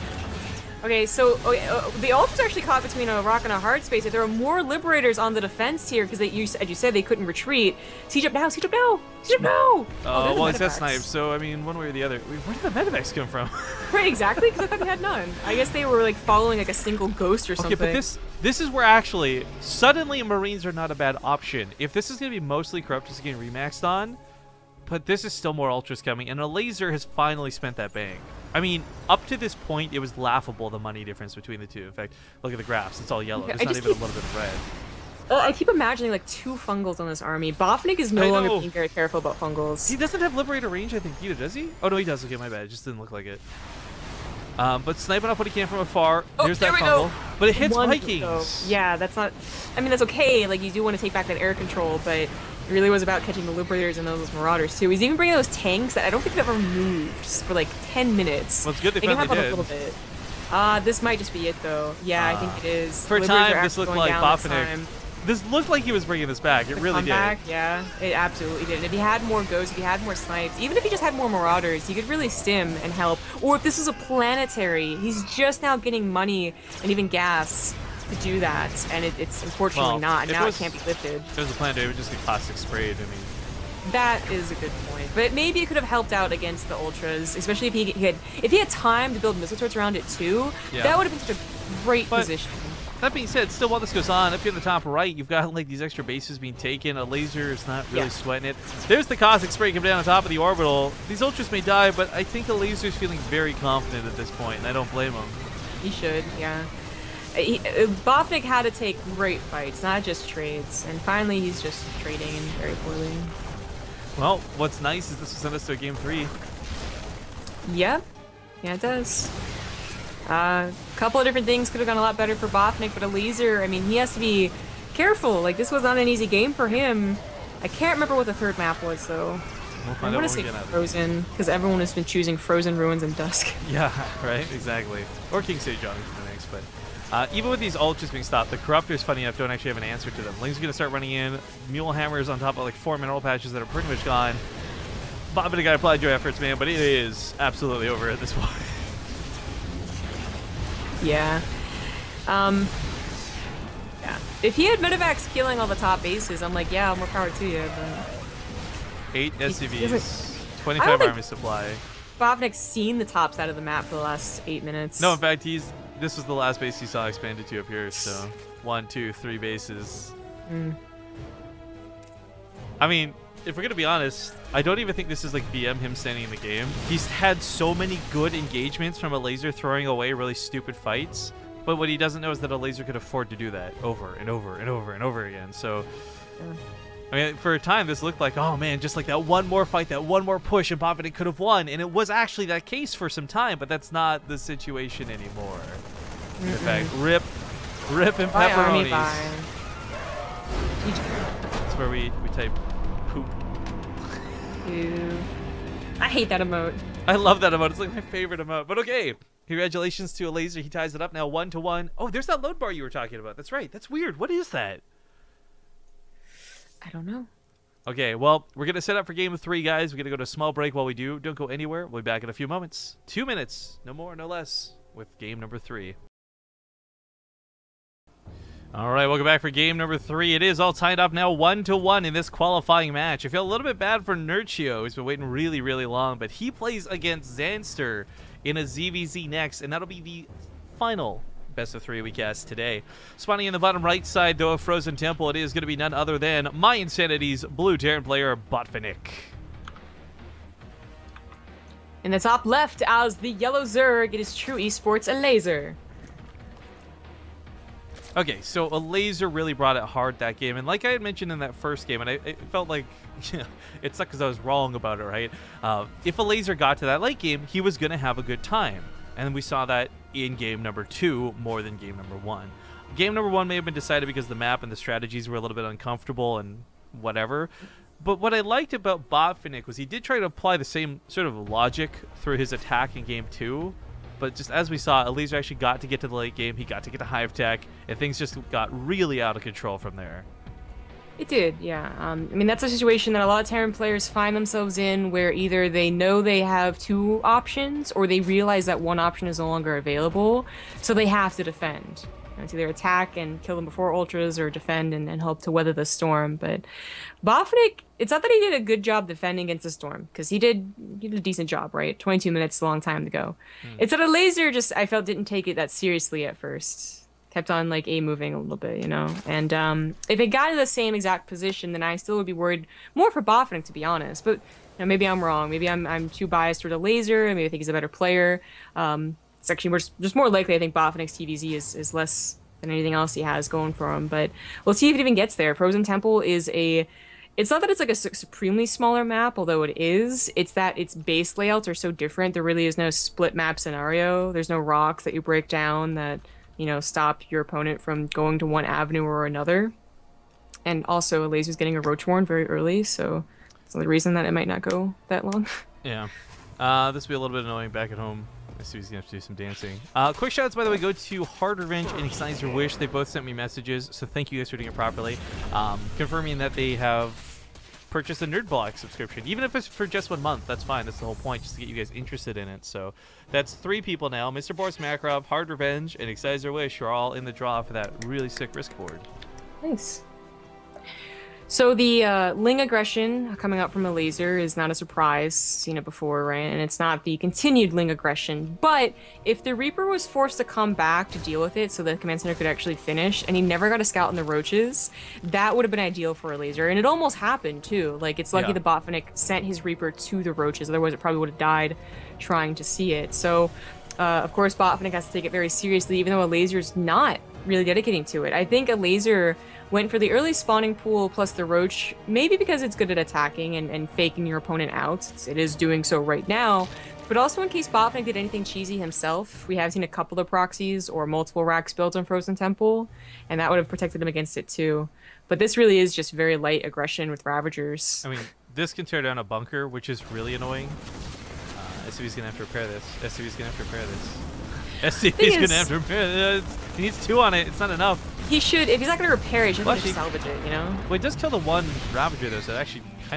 S2: Okay, so okay, uh, the Ultras are actually caught between a rock and a hard space. If there are more Liberators on the defense here, because you, as you said, they couldn't retreat. Siege up now, siege up now, siege up now!
S1: Oh,
S2: there's the
S1: well, it's got
S2: medevacs.
S1: snipes, so I mean, one way or the other. Wait, where did the medevacs come from?
S2: Right, exactly, because I thought they had none. I guess they were like following like a single ghost or something.
S1: Okay, but this this is where actually suddenly Marines are not a bad option. If this is going to be mostly corrupt, just getting remaxed on, but this is still more ultras coming, and a laser has finally spent that bank. I mean, up to this point, it was laughable, the money difference between the two. In fact, look at the graphs. It's all yellow.
S2: Okay,
S1: There's
S2: I
S1: not
S2: just
S1: even
S2: keep-
S1: a little bit of red.
S2: Uh, I keep imagining like two fungals on this army. Botvinnik is no
S1: I
S2: longer
S1: know.
S2: being very careful about fungals.
S1: He doesn't have Liberator range, I think, either, does he? Oh, no, he does. Okay, my bad. It just didn't look like it. Um, but sniping off what he can from afar.
S2: Oh,
S1: There's
S2: there
S1: that
S2: we go.
S1: fungal. But it hits
S2: One-
S1: Vikings.
S2: oh, yeah, that's not. I mean, that's okay. Like, you do want to take back that air control, but it really was about catching the Liberators and those Marauders too. He's even bringing those tanks that I don't think have ever moved for like ten minutes.
S1: Well, it's good they
S2: they can
S1: finally
S2: have
S1: did.
S2: a little bit. Uh, this might just be it though. Yeah, I think
S1: Ah.
S2: it is.
S1: For a
S2: Liberators are
S1: time, this
S2: actually
S1: looked
S2: going
S1: like
S2: down this
S1: Botvinnik.
S2: time.
S1: This looked like he was bringing this back. It
S2: The
S1: really
S2: comeback,
S1: did.
S2: yeah, it absolutely did. And if he had more ghosts, if he had more snipes, even if he just had more Marauders, he could really stim and help. Or if this was a planetary, he's just now getting money and even gas to do that, and it, it's unfortunately
S1: Well,
S2: not.
S1: if
S2: Now
S1: it was-
S2: it can't be lifted.
S1: If it was a plan, David, just get caustic sprayed. I mean,
S2: That is a good point, but maybe it could have helped out against the Ultras, especially if he, he had if he had time to build missile turrets around it too.
S1: Yeah.
S2: That would have been such a great
S1: But-
S2: position.
S1: that being said, still while this goes on, up here in the top right, you've got like these extra bases being taken. A laser is not really
S2: Yeah.
S1: sweating it. There's the caustic spray coming down on top of the orbital. These ultras may die, but I think the laser's feeling very confident at this point, and I don't blame him.
S2: He should, yeah. Uh, He, uh, Botvinnik had to take great fights, not just trades, and finally he's just trading very poorly.
S1: Well, what's nice is this will send us to a game three.
S2: Yep, yeah, it does. A uh, couple of different things could have gone a lot better for Botvinnik, but a laser, I mean, he has to be careful. Like, this was not an easy game for him. I can't remember what the third map was, though.
S1: We'll
S2: I
S1: find out
S2: want to
S1: when
S2: say
S1: we get out of it.
S2: Frozen, because everyone has been choosing Frozen Ruins and Dusk.
S1: Yeah, right, exactly. Or King Sage Johnny for the next, but uh, even with these ultras being stopped, the Corruptors, funny enough, don't actually have an answer to them. Ling's going to start running in. Mule Hammers on top of like four mineral patches that are pretty much gone. Botvinnik got applied your efforts, man, but it is absolutely over at this point.
S2: Yeah. Um. Yeah. If he had Medivacs killing all the top bases, I'm like, yeah, more power to you. But
S1: Eight S C
S2: he
S1: Vs, twenty-five army supply.
S2: Botvinnik's seen the top side of the map for the last eight minutes.
S1: No, in fact, he's this was the last base he saw expanded to up here. So one, two, three bases.
S2: Mm.
S1: I mean, if we're gonna be honest, I don't even think this is like B M him standing in the game. He's had so many good engagements from a laser throwing away really stupid fights. But what he doesn't know is that a laser could afford to do that over and over and over and over again. So,
S2: yeah.
S1: I mean, for a time, this looked like, oh man, just like that one more fight, that one more push, and Botvinnik could have won. And it was actually that case for some time, but that's not the situation anymore. Mm-mm. In fact, rip, rip and pepperonis. That's where we, we type poop.
S2: Ew. I hate that emote.
S1: I love that emote. It's like my favorite emote. But okay. Congratulations to a laser. He ties it up now one to one. Oh, there's that load bar you were talking about. That's right. That's weird. What is that?
S2: I don't know.
S1: Okay, well, we're going to set up for game three, guys. We're going to go to a small break while we do. Don't go anywhere. We'll be back in a few moments. Two minutes. No more, no less. With game number three. All right, welcome back for game number three. It is all tied up now one to one in this qualifying match. I feel a little bit bad for Nerchio. He's been waiting really, really long, but he plays against Zanster in a Z V Z next, and that'll be the final best of three we cast today. Spawning in the bottom right side, though, of Frozen Temple, it is going to be none other than my Insanity's blue Terran player, Botvinnik.
S2: In the top left, as the yellow Zerg, it is True Esports, a laser.
S1: Okay, so a laser really brought it hard that game, and like I had mentioned in that first game, and I, it felt like, you know, it sucked because I was wrong about it, right? Uh, if a laser got to that late game, he was going to have a good time, and we saw that in game number two more than game number one. Game number one may have been decided because the map and the strategies were a little bit uncomfortable and whatever, but what I liked about Botvinnik was he did try to apply the same sort of logic through his attack in game two. But just as we saw, a laser actually got to get to the late game. He got to get to Hive Tech, and things just got really out of control from there.
S2: It did, yeah. Um, I mean, that's a situation that a lot of Terran players find themselves in, where either they know they have two options, or they realize that one option is no longer available, so they have to defend. You know, it's either attack and kill them before ultras, or defend and, and help to weather the storm. But Botvinnik, it's not that he did a good job defending against the storm, because he did he did a decent job, right? twenty-two minutes is a long time to go. Mm. It's that a laser just, I felt, didn't take it that seriously at first. Kept on, like, A-moving a little bit, you know? And um, if it got to the same exact position, then I still would be worried more for Botvinnik, to be honest. But, you know, maybe I'm wrong. Maybe I'm I'm too biased toward the laser. Maybe I think he's a better player. Um, it's actually more, just more likely, I think, Botvinnik's T V Z is, is less than anything else he has going for him. But we'll see if it even gets there. Frozen Temple is a... It's not that it's like a supremely smaller map, although it is. It's that its base layouts are so different. There really is no split map scenario. There's no rocks that you break down that... you know, stop your opponent from going to one avenue or another. And also, Laser's getting a Roach Warren very early, so it's the reason that it might not go that long.
S1: Yeah. Uh, this will be a little bit annoying back at home. I see he's going to have to do some dancing. Uh, quick shoutouts, by the way, go to Hard Revenge and Excise Your Wish. They both sent me messages, so thank you guys for doing it properly. Um, confirming that they have purchase a Nerd Block subscription. Even if it's for just one month, that's fine. That's the whole point, just to get you guys interested in it. So that's three people now. Mister Boris Makarov, Hard Revenge, and Excise Your Wish are all in the draw for that really sick risk board.
S2: Nice. So the uh, Ling aggression coming out from a laser is not a surprise. Seen it before, right? And it's not the continued Ling aggression. But if the Reaper was forced to come back to deal with it so the command center could actually finish, and he never got a scout in the Roaches, that would have been ideal for a laser. And it almost happened, too. Like, it's lucky
S1: yeah.
S2: the Botvinnik sent his Reaper to the Roaches. Otherwise, it probably would have died trying to see it. So, uh, of course, Botvinnik has to take it very seriously, even though a laser's not really dedicating to it. I think a laser went for the early spawning pool plus the Roach, maybe because it's good at attacking and, and faking your opponent out. It's, it is doing so right now. But also in case Botvinnik did anything cheesy himself, we have seen a couple of proxies or multiple racks built on Frozen Temple, and that would have protected him against it too. But this really is just very light aggression with Ravagers.
S1: I mean, this can tear down a bunker, which is really annoying. Uh, S C V's going to have to repair this. S C V's going to have to repair this. S C V's going to have to repair this. He needs two on it. It's not enough.
S2: He should, if he's not going to repair it, he should
S1: Well,
S2: just
S1: he,
S2: salvage it, you know?
S1: Well, it does kill the one Ravager, though, so it actually kind of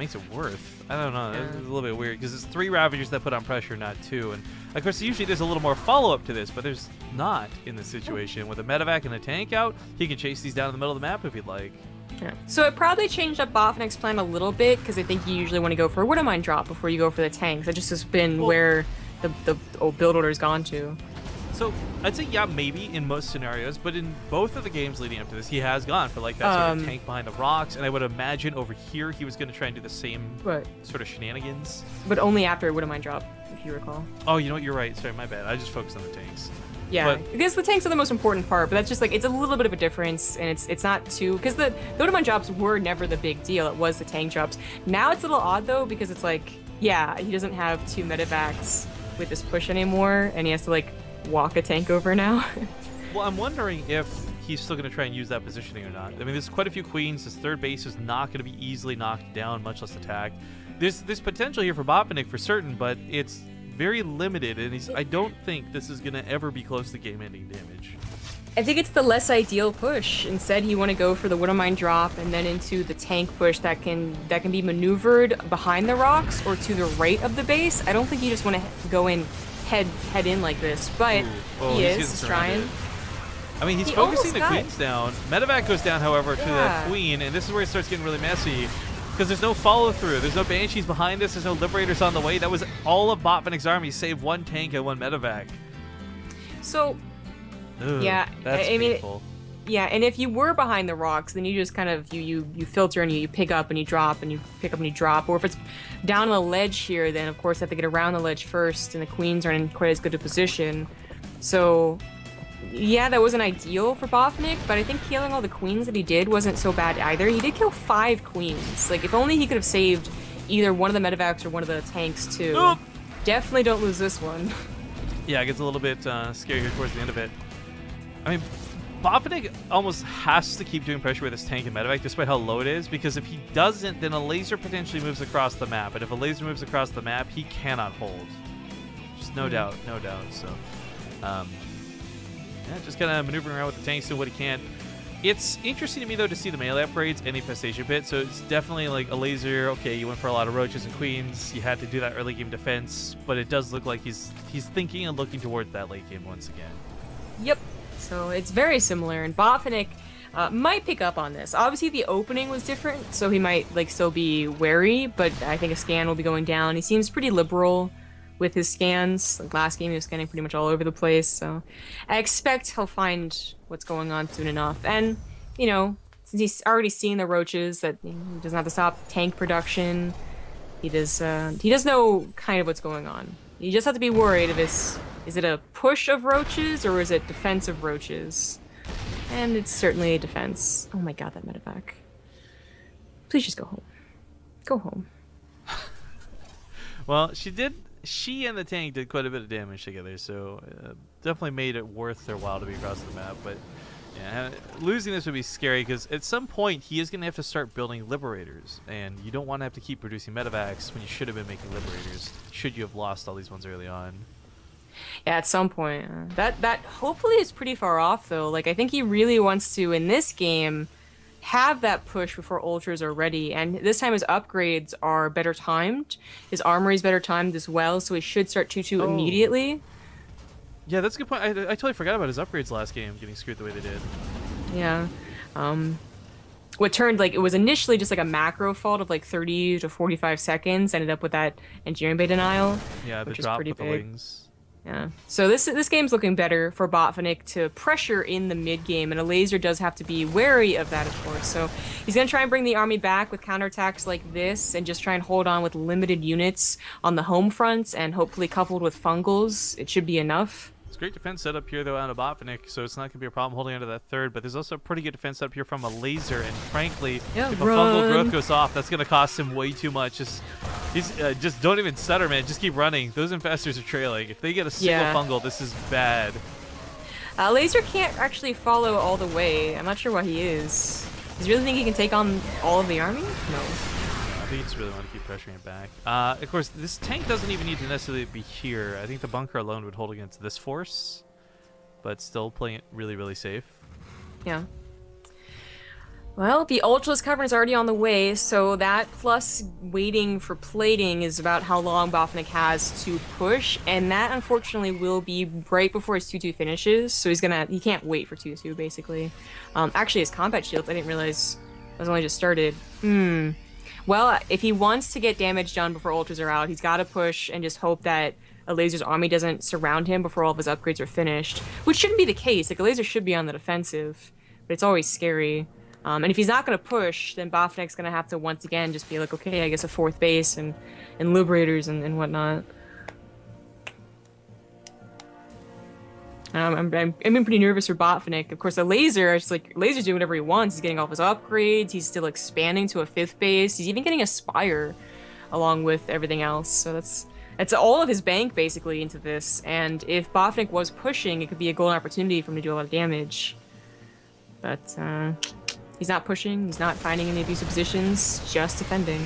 S1: makes it worth. I don't know.
S2: Yeah.
S1: It's a little bit weird because it's three Ravagers that put on pressure, not two. And of course, usually there's a little more follow-up to this, but there's not in this situation. With a medevac and a tank out, he can chase these down in the middle of the map if he'd like.
S2: Yeah. So it probably changed up Botvinnik's plan a little bit because I think you usually want to go for a Widow Mine drop before you go for the tanks. That just has been
S1: Well,
S2: where the, the old build order's gone to.
S1: So I'd say yeah, maybe in most scenarios, but in both of the games leading up to this, he has gone for like that sort
S2: Um,
S1: of tank behind the rocks, and I would imagine over here he was going to try and do the same
S2: But
S1: sort of shenanigans.
S2: but only after a Widow Mine drop, if you recall.
S1: Oh, you know what? You're right. Sorry, my bad. I just focused on the tanks.
S2: Yeah,
S1: But-
S2: because the tanks are the most important part, but that's just like it's a little bit of a difference, and it's it's not too because the the Widow Mine drops were never the big deal. It was the tank drops. Now it's a little odd though because it's like yeah, he doesn't have two medevacs with this push anymore, and he has to like walk a tank over now.
S1: Well, I'm wondering if he's still going to try and use that positioning or not. I mean, there's quite a few queens. His third base is not going to be easily knocked down, much less attacked. There's there's potential here for Botvinnik for certain, but it's very limited, and he's, I don't think this is going to ever be close to game-ending damage.
S2: I think it's the less ideal push. Instead, you want to go for the Widow Mine drop and then into the tank push that can that can be maneuvered behind the rocks or to the right of the base. I don't think you just want to go in head head in like this, but
S1: Ooh. Oh,
S2: he
S1: he's
S2: is
S1: getting
S2: he's trying.
S1: surrounded. I mean, he's
S2: He
S1: focusing
S2: almost
S1: the
S2: got-
S1: queens down. Medevac goes down, however, to
S2: Yeah.
S1: the queen, and this is where it starts getting really messy. Because there's no follow-through. There's no Banshees behind this. There's no Liberators on the way. That was all of Botvinnik's army, save one tank and one medevac.
S2: So
S1: Ugh,
S2: Yeah,
S1: that's
S2: I- I mean,
S1: painful.
S2: yeah, and if you were behind the rocks, then you just kind of you you you filter and you, you pick up and you drop and you pick up and you drop. Or if it's down on the ledge here, then of course you have to get around the ledge first, and the queens aren't in quite as good a position. So yeah, that wasn't ideal for Botvinnik, but I think killing all the queens that he did wasn't so bad either. He did kill five queens. Like if only he could have saved either one of the medevacs or one of the tanks too.
S1: Nope.
S2: Definitely don't lose this one.
S1: Yeah, it gets a little bit uh, scary here towards the end of it. I mean, Botvinnik almost has to keep doing pressure with his tank and medevac, despite how low it is, because if he doesn't, then a laser potentially moves across the map, and if a laser moves across the map, he cannot hold. Just no
S2: Hmm.
S1: doubt, no doubt. So, um, yeah, just kind of maneuvering around with the tanks, doing what he can. It's interesting to me, though, to see the melee upgrades and the infestation pit. So it's definitely like a laser. Okay, you went for a lot of roaches and queens. You had to do that early game defense, but it does look like he's he's thinking and looking towards that late game once again.
S2: Yep. So it's very similar, and Botvinnik uh, might pick up on this. Obviously, the opening was different, so he might like still be wary. But I think a scan will be going down. He seems pretty liberal with his scans. Like last game, he was scanning pretty much all over the place. So I expect he'll find what's going on soon enough. And you know, since he's already seen the roaches, that you know, he doesn't have to stop tank production. He does. Uh, he does know kind of what's going on. You just have to be worried of this. Is it a push of roaches or is it defense of roaches? And it's certainly a defense. Oh my god, that medevac. Please just go home. Go home.
S1: Well, she did. She and the tank did quite a bit of damage together, so uh, definitely made it worth their while to be across the map. But yeah, losing this would be scary because at some point he is going to have to start building Liberators, and you don't want to have to keep producing medevacs when you should have been making Liberators. Should you have lost all these ones early on?
S2: Yeah, at some point. Uh, that that hopefully is pretty far off though. Like I think he really wants to in this game have that push before ultras are ready, and this time his upgrades are better timed. His armory is better timed as well, so he should start two two
S1: Oh.
S2: immediately.
S1: Yeah, that's a good point. I, I totally forgot about his upgrades last game getting screwed the way they did.
S2: Yeah. Um, what turned like it was initially just like a macro fault of like thirty to forty-five seconds, ended up with that engineering bay denial.
S1: Yeah, the
S2: Which is
S1: drop
S2: pretty
S1: with the
S2: big.
S1: wings.
S2: Yeah. So this this game's looking better for Botvinnik to pressure in the mid game, and a laser does have to be wary of that, of course. So he's gonna try and bring the army back with counterattacks like this, and just try and hold on with limited units on the home front, and hopefully coupled with fungals, it should be enough.
S1: It's great defense setup here, though, out of Botvinnik, so it's not going to be a problem holding onto that third, but there's also a pretty good defense setup here from a laser, and frankly,
S2: Yeah,
S1: if a
S2: run.
S1: fungal growth goes off, that's going to cost him way too much. Just he's, uh, just don't even stutter, man. Just keep running. Those infestors are trailing. If they get a single
S2: Yeah.
S1: fungal, this is bad.
S2: Uh, laser can't actually follow all the way. I'm not sure why he is. Does he really think he can take on all of the army? No.
S1: I think you just really want to keep pressuring it back. Uh, of course, this tank doesn't even need to necessarily be here. I think the bunker alone would hold against this force, but still playing it really, really safe.
S2: Yeah. Well, the Ultra's cover is already on the way, so that plus waiting for plating is about how long Botvinnik has to push, and that unfortunately will be right before his two two finishes, so he's gonna, he can't wait for two two, basically. Um, actually, his combat shields, I didn't realize it was only just started. Hmm. Well, if he wants to get damage done before Ultras are out, he's gotta push and just hope that a Laser's army doesn't surround him before all of his upgrades are finished, which shouldn't be the case. Like, a Laser should be on the defensive, but it's always scary. Um, and if he's not going to push, then Botvinnik's going to have to once again just be like, okay, I guess a fourth base and, and Liberators and, and whatnot. Um, I'm, I'm, I'm pretty nervous for Botvinnik. Of course, a Laser, it's like, Laser's doing whatever he wants. He's getting all of his upgrades. He's still expanding to a fifth base. He's even getting a Spire along with everything else. So that's that's all of his bank, basically, into this. And if Botvinnik was pushing, it could be a golden opportunity for him to do a lot of damage. But, uh... he's not pushing, he's not finding any abusive positions, just defending.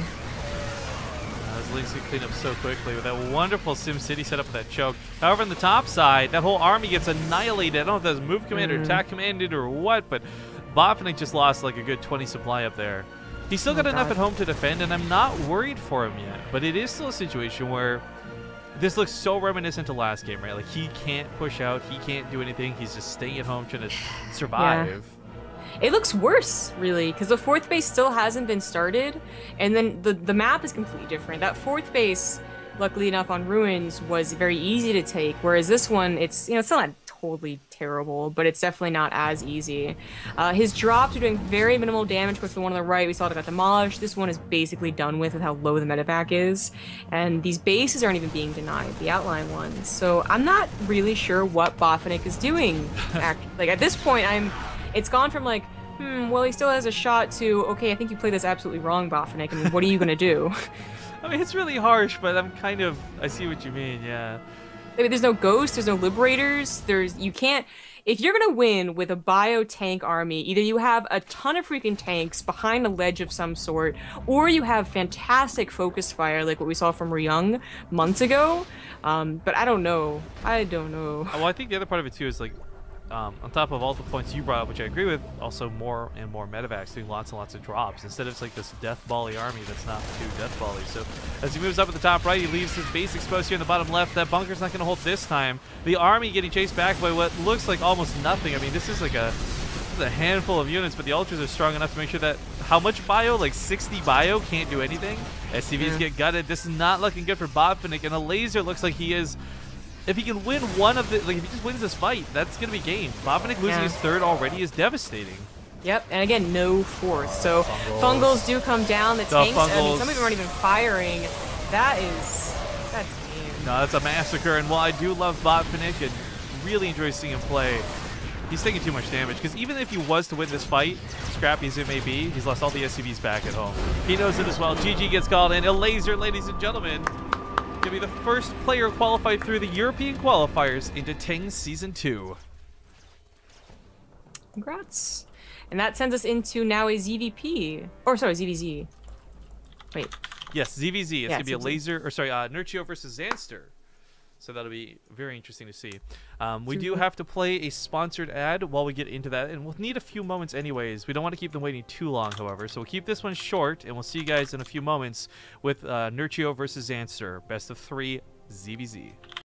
S1: Uh, his Lynx can clean up so quickly with that wonderful SimCity setup with that choke. However, on the top side, that whole army gets annihilated. I don't know if that's move command or
S2: Mm.
S1: attack commanded or what, but Botvinnik just lost like a good twenty supply up there. He's still got
S2: Oh,
S1: enough
S2: God.
S1: at home to defend, and I'm not worried for him yet. But it is still a situation where this looks so reminiscent to last game, right? Like, he can't push out, he can't do anything. He's just staying at home trying to survive.
S2: It looks worse, really, because the fourth base still hasn't been started, and then the, the map is completely different. That fourth base, luckily enough, on Ruins was very easy to take, whereas this one, it's, you know, it's still not totally terrible, but it's definitely not as easy. Uh, his drops are doing very minimal damage with the one on the right. We saw it got demolished. This one is basically done with with how low the medevac is, and these bases aren't even being denied, the outline ones. So I'm not really sure what Botvinnik is doing. Act like, at this point, I'm... It's gone from like, hmm, well, he still has a shot to, okay, I think you played this absolutely wrong, Botvinnik, and what are you going to do?
S1: I mean, it's really harsh, but I'm kind of... I see what you mean, yeah.
S2: I mean, there's no ghosts, there's no liberators, there's... You can't... If you're going to win with a bio tank army, either you have a ton of freaking tanks behind a ledge of some sort, or you have fantastic focus fire, like what we saw from Ryung months ago. Um, but I don't know. I don't know.
S1: Well, I think the other part of it, too, is like, Um, on top of all the points you brought up, which I agree with, also more and more medevacs doing lots and lots of drops. Instead of it's like this death volley army that's not too death volley. So as he moves up at the top right, he leaves his base exposed here in the bottom left. That bunker's not going to hold this time. The army getting chased back by what looks like almost nothing. I mean, this is like a, this is a handful of units, but the Ultras are strong enough to make sure that how much bio? Like sixty bio can't do anything. S C Vs
S2: Yeah.
S1: get gutted. This is not looking good for Botvinnik, and a Laser looks like he is... If he can win one of the, like if he just wins this fight, that's gonna be game. Botvinnik losing
S2: Yeah.
S1: his third already is devastating.
S2: Yep, and again, no fourth. So
S1: Fungals.
S2: Fungals do come down. The
S1: The
S2: tanks, I mean,
S1: Fungals.
S2: some of them aren't even firing. That is, that's mean.
S1: No, that's a massacre. And while I do love Botvinnik and really enjoy seeing him play, he's taking too much damage. Because even if he was to win this fight, scrappy as it may be, he's lost all the S C Vs back at home. He knows it as well. G G gets called in. A Laser, ladies and gentlemen, to be the first player qualified through the European qualifiers into Ting Season two.
S2: Congrats. And that sends us into now a Z V P. Or sorry, Z V Z. Wait.
S1: Yes, Z V Z. It's
S2: Yeah,
S1: going to be a
S2: Z V Z.
S1: Laser, or sorry, uh, Nurchio versus Zanster. So that'll be very interesting to see. Um, we do
S2: Super.
S1: have to play a sponsored ad while we get into that, and we'll need a few moments anyways. We don't want to keep them waiting too long, however, so we'll keep this one short, and we'll see you guys in a few moments with uh, Nurchio versus Zanster, best of three Z V Z.